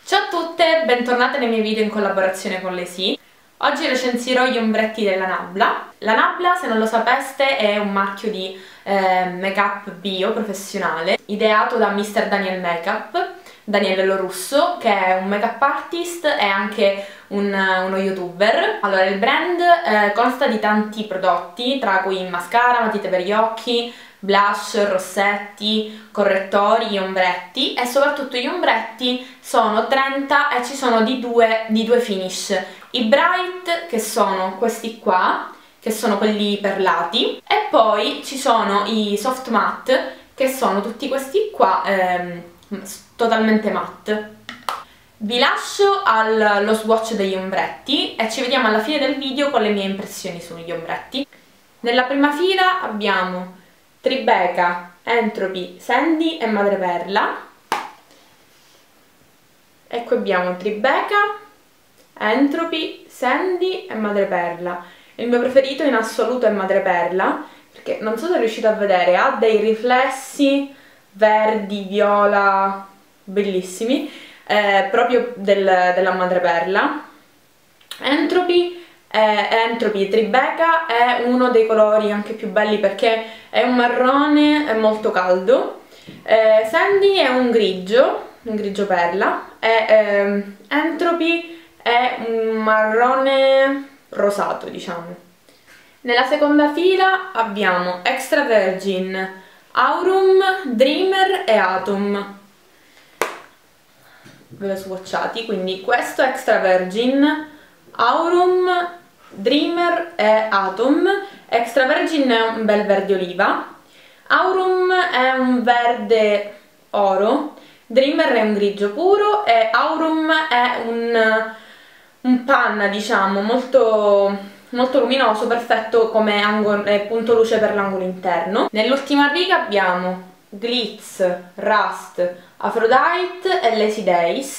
Ciao a tutte, bentornate nei miei video in collaborazione con l'Esi. Oggi recensirò gli ombretti della Nabla. La Nabla, se non lo sapeste, è un marchio di make-up bio professionale ideato da Mr. Daniel Makeup, Daniele Lorusso, che è un make-up artist e anche uno youtuber. Allora, il brand consta di tanti prodotti, tra cui mascara, matite per gli occhi, blush, rossetti, correttori, ombretti, e soprattutto gli ombretti sono 30 e ci sono di due finish. I bright, che sono questi qua, che sono quelli perlati, e poi ci sono i soft matte, che sono tutti questi qua, totalmente matte. Vi lascio allo swatch degli ombretti e ci vediamo alla fine del video con le mie impressioni sugli ombretti. Nella prima fila abbiamo Tribeca, Entropy, Sandy e Madreperla. E qui abbiamo Tribeca, Entropy, Sandy e Madreperla. Il mio preferito in assoluto è Madreperla, perché non so se riuscite a vedere, ha dei riflessi verdi, viola, bellissimi, proprio della Madreperla. Entropy e Tribeca è uno dei colori anche più belli perché è un marrone molto caldo. Sandy è un grigio perla, e Entropy è un marrone rosato, diciamo. Nella seconda fila abbiamo Extra Virgin, Aurum, Dreamer e Atom. Ve l'ho swatchati, quindi questo è Extra Virgin, Aurum, Dreamer e Atom. Extra Virgin è un bel verde oliva, Aurum è un verde oro, Dreamer è un grigio puro e Aurum è un panna, diciamo, molto luminoso, perfetto come punto luce per l'angolo interno. Nell'ultima riga abbiamo Glitz, Rust, Aphrodite e Lazy Days.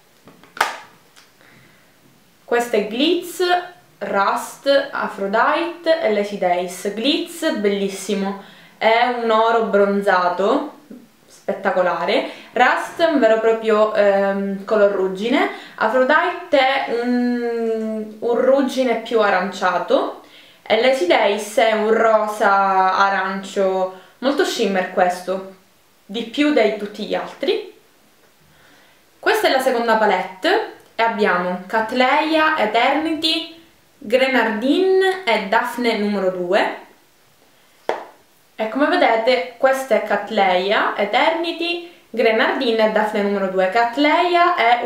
Questo è Glitz, Rust, Aphrodite e Lazy Days. Glitz, bellissimo, è un oro bronzato, spettacolare. Rust è un vero e proprio color ruggine. Aphrodite è un ruggine più aranciato. E Lazy Days è un rosa arancio, molto shimmer questo, di più di tutti gli altri. Questa è la seconda palette e abbiamo Cattleya, Eternity, Grenadine e Daphne numero 2. E come vedete questa è Cattleya, Eternity, Grenadine e Daphne numero 2. Cattleya è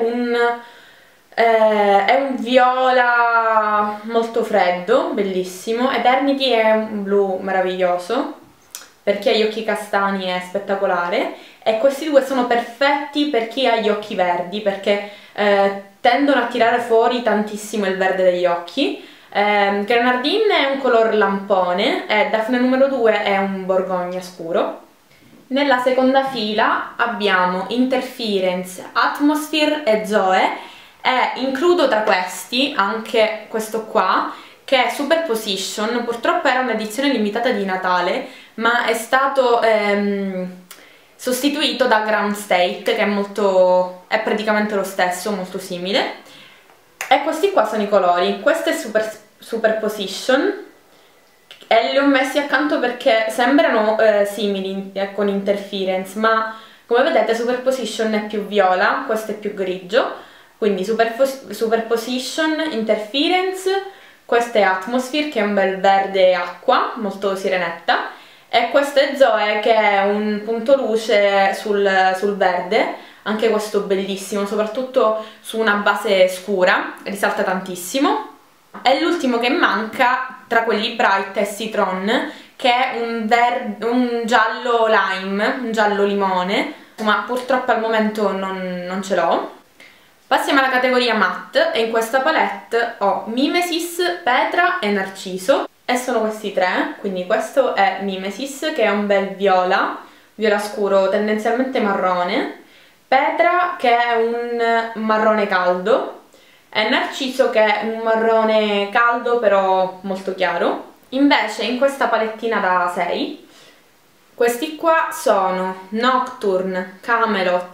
un viola molto freddo, bellissimo. Eternity è un blu meraviglioso, per chi ha gli occhi castani è spettacolare, e questi due sono perfetti per chi ha gli occhi verdi, perché tendono a tirare fuori tantissimo il verde degli occhi. Grenadine è un color lampone e Daphne numero 2 è un borgogna scuro. Nella seconda fila abbiamo Interference, Atmosphere e Zoe, e includo tra questi anche questo qua, che è Superposition. Purtroppo era un'edizione limitata di Natale, ma è stato sostituito da Ground State, che è praticamente lo stesso, molto simile. E questi qua sono i colori. Questo è Superposition e li ho messi accanto perché sembrano simili con Interference, ma come vedete Superposition è più viola, questo è più grigio, quindi Superposition, Interference. Questo è Atmosphere, che è un bel verde acqua, molto sirenetta, e questo è Zoe, che è un punto luce sul verde, anche questo bellissimo, soprattutto su una base scura, risalta tantissimo. E l'ultimo che manca tra quelli bright è Citron, che è un giallo lime, un giallo limone, ma purtroppo al momento non ce l'ho. Passiamo alla categoria matte e in questa palette ho Mimesis, Petra e Narciso, e sono questi tre. Quindi questo è Mimesis, che è un bel viola scuro, tendenzialmente marrone, Petra, che è un marrone caldo, e Narciso, che è un marrone caldo però molto chiaro. Invece in questa palettina da 6 questi qua sono Nocturne, Camelot,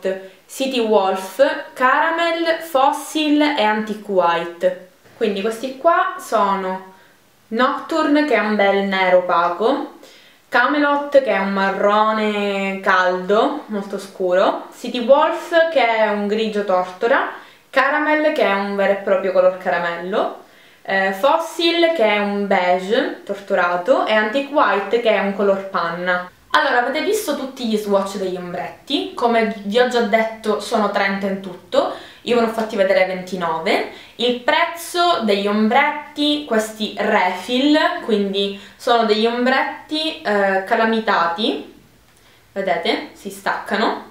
City Wolf, Caramel, Fossil e Antique White. Quindi questi qua sono Nocturne, che è un bel nero opaco, Camelot, che è un marrone caldo, molto scuro, City Wolf, che è un grigio tortora, Caramel, che è un vero e proprio color caramello, Fossil, che è un beige torturato, e Antique White, che è un color panna. Allora, avete visto tutti gli swatch degli ombretti, come vi ho già detto sono 30 in tutto, io ve ne ho fatti vedere 29. Il prezzo degli ombretti, questi refill, quindi sono degli ombretti calamitati, vedete, si staccano,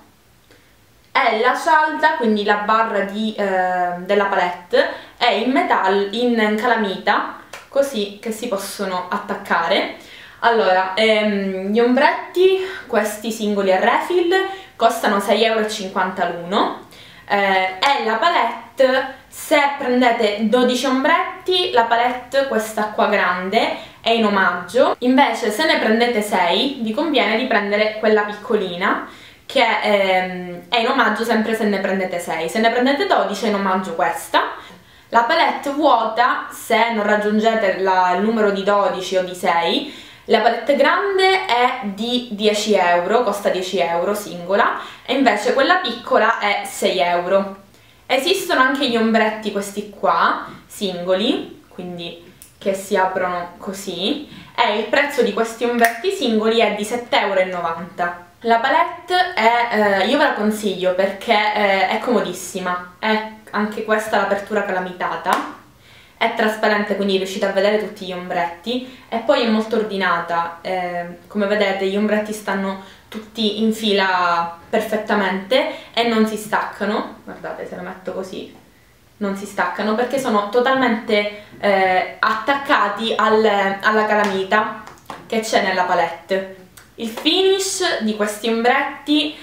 e la cialda, quindi la barra della palette, è in calamita, così che si possono attaccare. Allora, gli ombretti, questi singoli a refill, costano 6,50 € l'uno, e la palette, se prendete 12 ombretti, la palette, questa qua grande, è in omaggio. Invece se ne prendete 6, vi conviene di prendere quella piccolina, che è in omaggio sempre se ne prendete 6. Se ne prendete 12 è in omaggio questa. La palette vuota, se non raggiungete il numero di 12 o di 6, la palette grande è di 10 €, costa 10 € singola, e invece quella piccola è 6 €. Esistono anche gli ombretti questi qua, singoli, quindi che si aprono così, e il prezzo di questi ombretti singoli è di 7,90 €. La palette io ve la consiglio perché è comodissima, è anche questa l'apertura calamitata, è trasparente, quindi riuscite a vedere tutti gli ombretti, e poi è molto ordinata, come vedete gli ombretti stanno tutti in fila perfettamente e non si staccano. Guardate, se la metto così non si staccano perché sono totalmente attaccati alla calamita che c'è nella palette. Il finish di questi ombretti,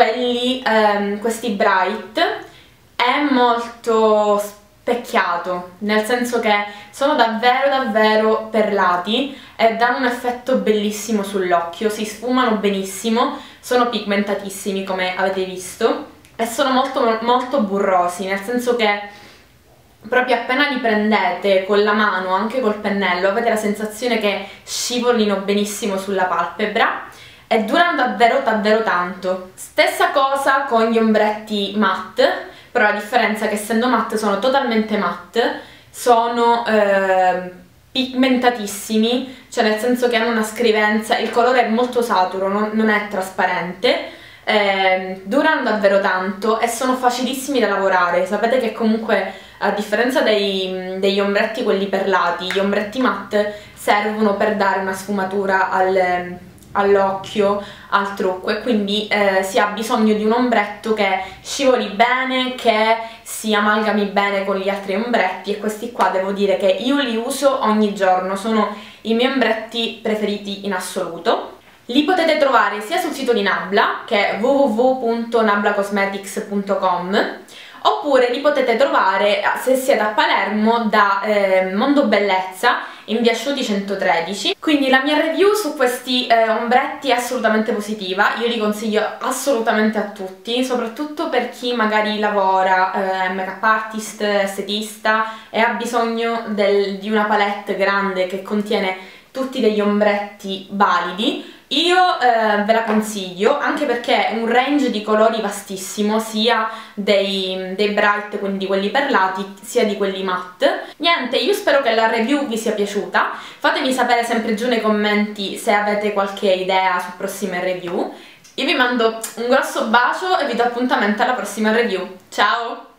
questi bright, è molto specchiato, nel senso che sono davvero perlati e danno un effetto bellissimo sull'occhio, si sfumano benissimo, sono pigmentatissimi come avete visto e sono molto burrosi, nel senso che proprio appena li prendete con la mano, anche col pennello, avete la sensazione che scivolino benissimo sulla palpebra e durano davvero tanto. Stessa cosa con gli ombretti matte, però la differenza è che essendo matte sono totalmente matte, sono pigmentatissimi, cioè nel senso che hanno una scrivenza, il colore è molto saturo, non è trasparente, durano davvero tanto e sono facilissimi da lavorare. Sapete che comunque a differenza degli ombretti quelli perlati, gli ombretti matte servono per dare una sfumatura all'occhio, al trucco, e quindi si ha bisogno di un ombretto che scivoli bene, che si amalgami bene con gli altri ombretti, e questi qua devo dire che io li uso ogni giorno, sono i miei ombretti preferiti in assoluto. Li potete trovare sia sul sito di Nabla, che è www.nablacosmetics.com, oppure li potete trovare, se siete a Palermo, da Mondo Bellezza in via Sciuti 113. Quindi la mia review su questi ombretti è assolutamente positiva, io li consiglio assolutamente a tutti, soprattutto per chi magari lavora, è make-up artist, estetista e ha bisogno di una palette grande che contiene tutti degli ombretti validi. Io ve la consiglio anche perché è un range di colori vastissimo, sia dei bright, quindi di quelli perlati, sia di quelli matte. Niente, io spero che la review vi sia piaciuta, fatemi sapere sempre giù nei commenti se avete qualche idea su prossime review. Io vi mando un grosso bacio e vi do appuntamento alla prossima review. Ciao!